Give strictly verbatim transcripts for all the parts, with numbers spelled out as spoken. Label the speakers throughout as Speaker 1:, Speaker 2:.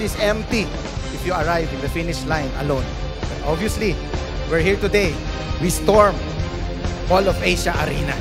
Speaker 1: is empty if you arrive in the finish line alone. But obviously, we're here today. We storm Mall of Asia Arena.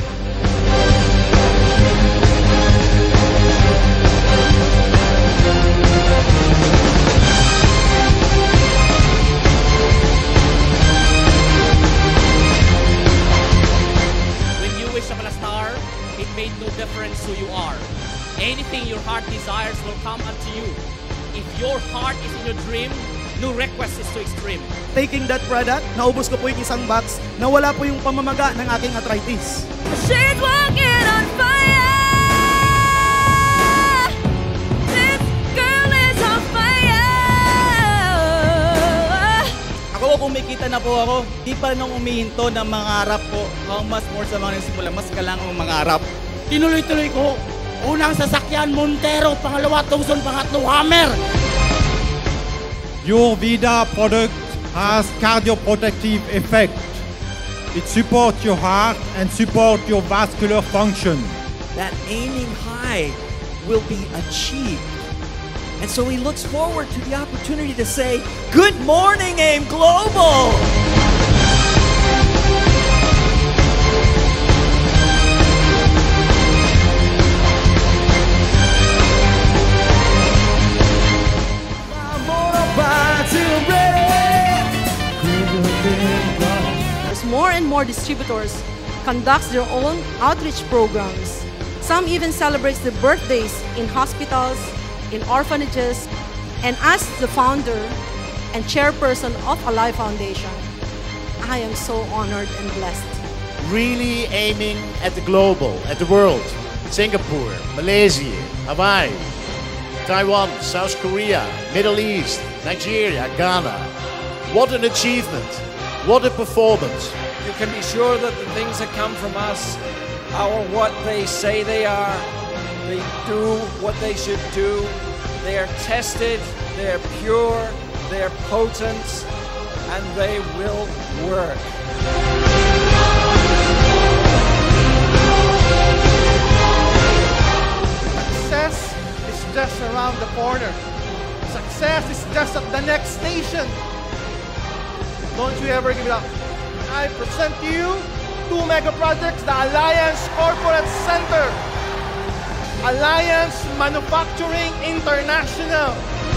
Speaker 2: When you wish upon a star, it made no difference who you are. Anything your heart desires will come unto you. If your heart is in your dream, no request is too extreme.
Speaker 3: Taking that product, naubos ko po yung isang box, nawala po yung pamamaga ng aking arthritis.
Speaker 4: She's walking on fire. This girl is on fire.
Speaker 5: Ako, kung may kita na po ako, di pa rin akong umihinto ng mangarap ko. How much more sa mga nagsimula, mas kailangan mong mangarap.
Speaker 6: Tinuloy-tuloy ko. Unang sasakyan, Montero. Pangalawa, Tucson. Pangatlo, Hammer.
Speaker 7: Your Vida product has cardioprotective effect. It supports your heart and supports your vascular function.
Speaker 8: That aiming high will be achieved. And so he looks forward to the opportunity to say, "Good morning, AIM Global!"
Speaker 9: As more and more distributors conducts their own outreach programs, some even celebrates the birthdays in hospitals, in orphanages, and as the founder and chairperson of Alive Foundation, I am so honored and blessed.
Speaker 10: Really aiming at the global, at the world. Singapore, Malaysia, Hawaii, Taiwan, South Korea, Middle East, Nigeria, Ghana. What an achievement. What a performance.
Speaker 11: You can be sure that the things that come from us are what they say they are. They do what they should do. They are tested, they're pure, they're potent, and they will work.
Speaker 1: Success is just around the corner. Success is just at the next station. Don't you ever give it up. I present to you two mega projects, the Alliance Corporate Center, Alliance Manufacturing International.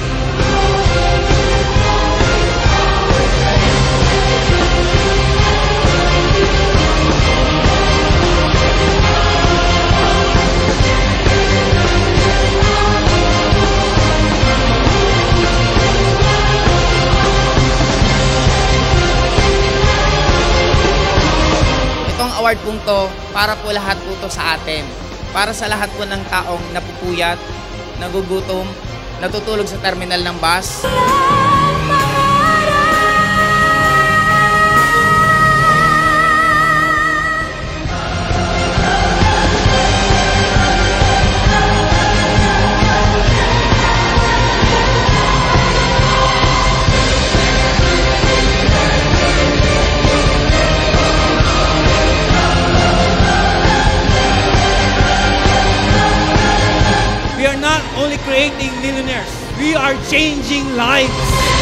Speaker 12: Award pong to, para po lahat po to sa atin. Para sa lahat po ng taong napupuyat, nagugutom, natutulog sa terminal ng bus.
Speaker 5: We are not only creating millionaires, we are changing lives.